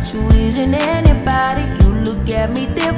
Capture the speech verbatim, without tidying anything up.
you isn't anybody. You look at me different.